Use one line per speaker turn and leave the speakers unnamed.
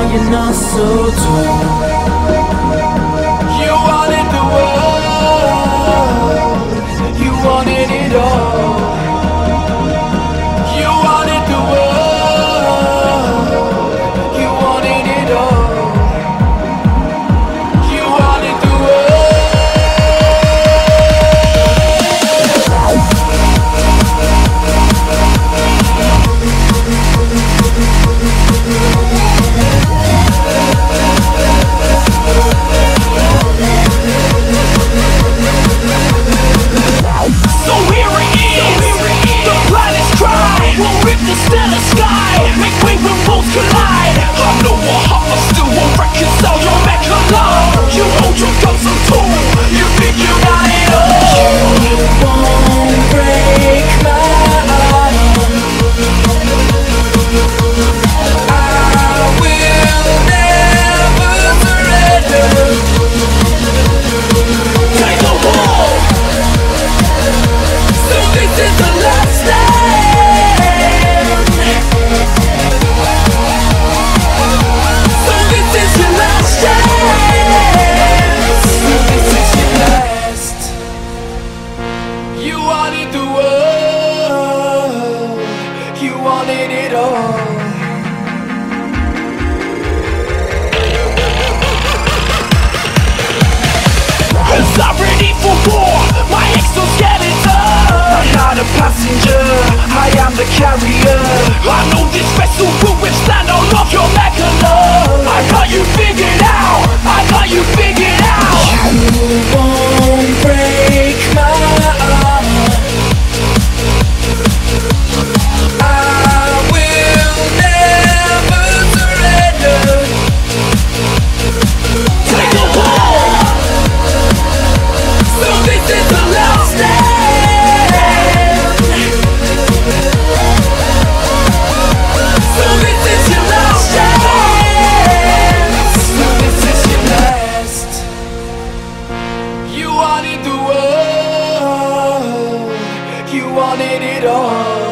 you're not so tall. You wanted the world, you wanted it all. You wanted the world, you wanted it all. You wanted the it all.
Cause I'm ready for war, my exoskeleton. I'm not a passenger, I am the carrier. I know this vessel will withstand all of your megalon. I got you figured out, I got you figured out.
You won't break my arm. You wanted the world, you wanted it all.